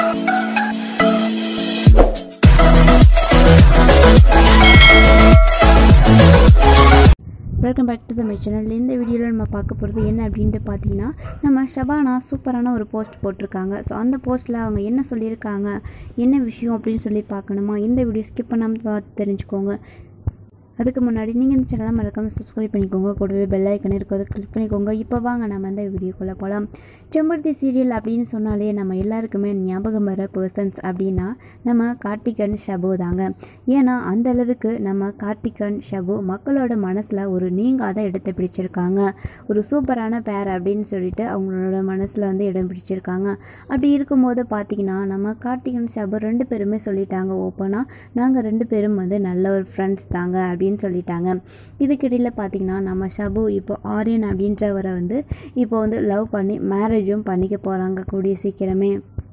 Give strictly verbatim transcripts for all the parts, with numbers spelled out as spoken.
Welcome back to the my channel. இந்த வீடியோவில் நம்ம பார்க்க போகிறது என்ன அப்படின்ட்டு பார்த்தீங்கன்னா, நம்ம ஷபானா சூப்பரான ஒரு போஸ்ட் போட்டிருக்காங்க. ஸோ அந்த போஸ்ட்டில் அவங்க என்ன சொல்லியிருக்காங்க, என்ன விஷயம் அப்படின்னு சொல்லி பார்க்கணுமா, இந்த வீடியோ ஸ்கிப் பண்ணாமல் பார்த்து தெரிஞ்சுக்கோங்க. அதுக்கு முன்னாடி நீங்கள் இந்த சேனலை மறக்காமல் சப்ஸ்கிரைப் பண்ணிக்கோங்க, கூடவே பெல் ஐக்கன் இருக்கிறத கிளிக் பண்ணிக்கோங்க. இப்போ வாங்க நம்ம அந்த வீடியோக்குள்ளே போகலாம். செம்பருத்தி சீரியல் அப்படின்னு சொன்னாலே நம்ம எல்லாருக்குமே ஞாபகம் வர பர்சன்ஸ் அப்படின்னா நம்ம கார்த்திக் அண்ட் ஷபு தாங்க. ஏன்னா அந்த அளவுக்கு நம்ம கார்த்திக் அண்ட் ஷபு மக்களோட மனசில் ஒரு நீங்காத இடத்தை பிடிச்சிருக்காங்க. ஒரு சூப்பரான பேர் அப்படின்னு சொல்லிட்டு அவங்களோட மனசில் வந்து இடம் பிடிச்சிருக்காங்க. அப்படி இருக்கும்போது பார்த்திங்கன்னா நம்ம கார்த்திக் அண்ட் ஷபு ரெண்டு பேருமே சொல்லிட்டாங்க ஓப்பனாக, நாங்கள் ரெண்டு பேரும் வந்து நல்ல ஒரு ஃப்ரெண்ட்ஸ் தாங்க அப்படின்னு சொல்லிட்டாங்க. இதுக்கிடையில் பார்த்தீங்கன்னா நம்ம ஷபு இப்போ ஆரியன் அப்படின்றவரை வந்து இப்போ வந்து லவ் பண்ணி மேரேஜும் பண்ணிக்க போகிறாங்க கூடிய சீக்கிரமே.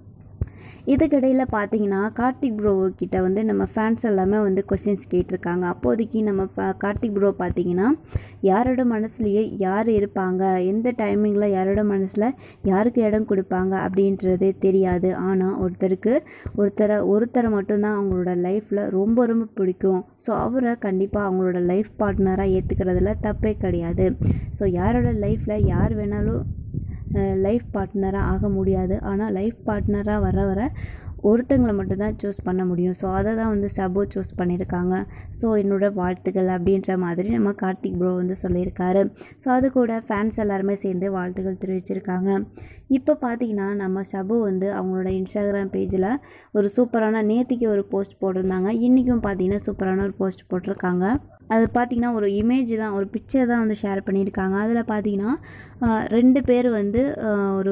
இதுக்கிடையில் பார்த்தீங்கன்னா கார்த்திக் ப்ரோ கிட்ட வந்து நம்ம ஃபேன்ஸ் எல்லாமே வந்து கொஸ்டின்ஸ் கேட்டிருக்காங்க. அப்போதைக்கு நம்ம கார்த்திக் ப்ரோ பார்த்தீங்கன்னா யாரோட மனசுலேயே யார் இருப்பாங்க, எந்த டைமிங்கில் யாரோட மனசில் யாருக்கு இடம் கொடுப்பாங்க அப்படின்றதே தெரியாது. ஆனால் ஒருத்தருக்கு ஒருத்தரை ஒருத்தரை மட்டும்தான் அவங்களோட லைஃப்பில் ரொம்ப ரொம்ப பிடிக்கும். ஸோ அவரை கண்டிப்பாக அவங்களோட லைஃப் பார்ட்னராக ஏற்றுக்கிறதுல தப்பே கிடையாது. ஸோ யாரோட லைஃப்பில் யார் வேணாலும் லைஃப் பார்ட்னராக ஆக முடியாது. ஆனால் லைஃப் பார்ட்னராக வர வர ஒருத்தங்களை மட்டும்தான் சூஸ் பண்ண முடியும். ஸோ அதை தான் வந்து ஷபு சூஸ் பண்ணியிருக்காங்க. ஸோ என்னோட வாழ்த்துக்கள் அப்படின்ற மாதிரி நம்ம கார்த்திக் ப்ரோ வந்து சொல்லியிருக்காரு. ஸோ அது கூட ஃபேன்ஸ் எல்லாருமே சேர்ந்து வாழ்த்துக்கள் தெரிவிச்சிருக்காங்க. இப்போ பார்த்தீங்கன்னா நம்ம ஷபு வந்து அவங்களோட இன்ஸ்டாகிராம் பேஜில் ஒரு சூப்பரான நேத்திக்கு ஒரு போஸ்ட் போட்டிருந்தாங்க. இன்றைக்கும் பார்த்தீங்கன்னா சூப்பரான ஒரு போஸ்ட் போட்டிருக்காங்க. அது பார்த்திங்கன்னா ஒரு இமேஜ் தான், ஒரு பிக்சர் தான் வந்து ஷேர் பண்ணியிருக்காங்க. அதில் பார்த்திங்கன்னா ரெண்டு பேர் வந்து ஒரு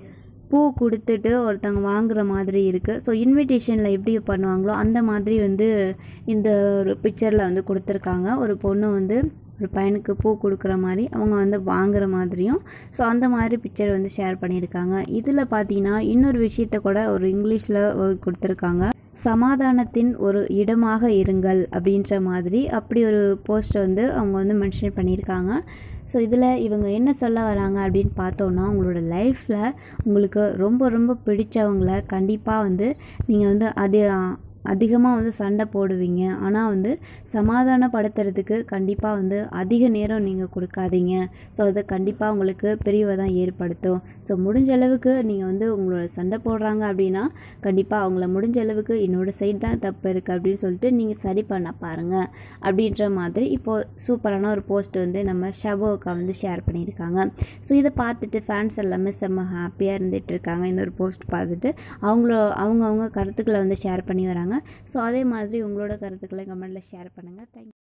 பூ கொடுத்துட்டு ஒருத்தவங்க வாங்குகிற மாதிரி இருக்குது. ஸோ இன்விடேஷனில் எப்படி பண்ணுவாங்களோ அந்த மாதிரி வந்து இந்த ஒரு பிக்சரில் வந்து கொடுத்துருக்காங்க. ஒரு பொண்ணு வந்து ஒரு பையனுக்கு பூ கொடுக்குற மாதிரி, அவங்க வந்து வாங்குகிற மாதிரியும் ஸோ அந்த மாதிரி பிக்சர் வந்து ஷேர் பண்ணியிருக்காங்க. இதில் பார்த்தீங்கன்னா இன்னொரு விஷயத்த கூட ஒரு இங்கிலீஷில் கொடுத்துருக்காங்க, சமாதானத்தின் ஒரு இடமாக இருங்கள் அப்படின்ற மாதிரி. அப்படி ஒரு போஸ்ட் வந்து அவங்க வந்து மென்ஷன் பண்ணியிருக்காங்க. ஸோ இதில் இவங்க என்ன சொல்ல வராங்க அப்படின்னு பார்த்தோன்னா, உங்களோட லைஃப்பில் உங்களுக்கு ரொம்ப ரொம்ப பிடிச்சவங்கள கண்டிப்பாக வந்து நீங்கள் வந்து அது அதிகமாக வந்து சண்டை போடுவீங்க. ஆனால் வந்து சமாதானப்படுத்துறதுக்கு கண்டிப்பாக வந்து அதிக நேரம் நீங்கள் கொடுக்காதீங்க. ஸோ அது கண்டிப்பாக உங்களுக்கு பிரிவை தான் ஏற்படுத்தும். ஸோ முடிஞ்ச அளவுக்கு நீங்கள் வந்து உங்களோட சண்டை போடுறாங்க அப்படின்னா கண்டிப்பாக அவங்கள முடிஞ்ச அளவுக்கு என்னோடய சைடு தான் தப்பு இருக்குது அப்படின்னு சொல்லிட்டு நீங்கள் சரி பண்ண பாருங்கள் அப்படின்ற மாதிரி இப்போது சூப்பரான ஒரு போஸ்ட் வந்து நம்ம ஷபுவுக்கா வந்து ஷேர் பண்ணியிருக்காங்க. ஸோ இதை பார்த்துட்டு ஃபேன்ஸ் எல்லாமே செம்ம ஹாப்பியாக இருந்துகிட்டு இருக்காங்க. இந்த ஒரு போஸ்ட் பார்த்துட்டு அவங்கள அவங்கவுங்க கருத்துக்களை வந்து ஷேர் பண்ணி வராங்க. ஸோ அதே மாதிரி உங்களோட கருத்துக்களை கமெண்ட்டில் ஷேர் பண்ணுங்கள். தேங்க்யூ.